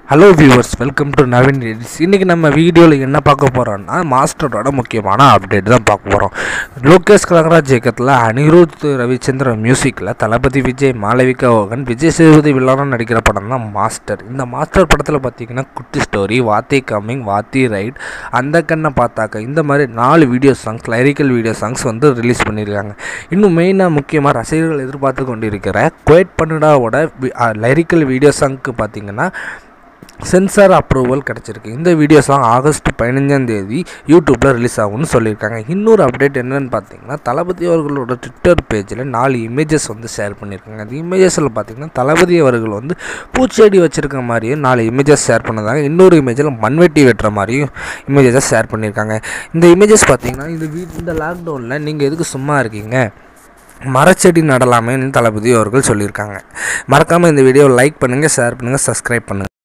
Hello viewers, welcome to Naveen edits. இன்றைக்கி நம்ம வீடியோவில் என்ன பார்க்க போகிறோம்னா மாஸ்டரோட முக்கியமான அப்டேட் தான் பார்க்க போகிறோம். லோகேஷ் கனகராஜ் இயக்கத்தில் அனிருத் ரவிச்சந்திரன் மியூசிக்கில் தளபதி விஜய், மாளவிகா மோகன், விஜய் சேதுபதி வில்லனாக நடிக்கிற படம் தான் மாஸ்டர். இந்த மாஸ்டர் படத்தில் பார்த்திங்கன்னா Kutti story, Vaathi coming, Vaathi raid, அந்த கண்ணை பார்த்தாக்க, இந்த மாதிரி 4 video songs, lyrical video songs வந்து ரிலீஸ் பண்ணியிருக்காங்க. இன்னும் மெயினாக முக்கியமாக ரசிகர்கள் எதிர்பார்த்து கொண்டு இருக்கிற குவைட் பண்ணுடாவோட லைரிக்கல் வீடியோ சாங்க்கு பார்த்திங்கன்னா சென்சார் அப்ரூவல் கிடச்சிருக்கு. இந்த வீடியோ சாங் ஆகஸ்ட் 15 யூடியூப்பில் ரிலீஸ் ஆகும்னு சொல்லியிருக்காங்க. இன்னொரு அப்டேட் என்னென்னு பார்த்தீங்கன்னா, தளபதி அவர்களோட ட்விட்டர் பேஜில் 4 இமேஜஸ் வந்து ஷேர் பண்ணியிருக்காங்க. அந்த இமேஜஸில் பார்த்தீங்கன்னா தளபதி அவர்கள் வந்து பூச்செடி வச்சுருக்க மாதிரியும் 4 இமேஜஸ் ஷேர் பண்ணதாங்க. இன்னொரு இமேஜில் மண்வெட்டி வெட்டுற மாதிரியும் இமேஜஸ் ஷேர் பண்ணியிருக்காங்க. இந்த இமேஜஸ் பார்த்தீங்கன்னா இந்த லாக்டவுனில் நீங்கள் எதுக்கு சும்மா இருக்கீங்க, மரச்செடி நடலாமேன்னு தளபதி அவர்கள் சொல்லியிருக்காங்க. மறக்காமல் இந்த வீடியோவை லைக் பண்ணுங்கள், ஷேர் பண்ணுங்கள், சப்ஸ்கிரைப் பண்ணுங்கள்.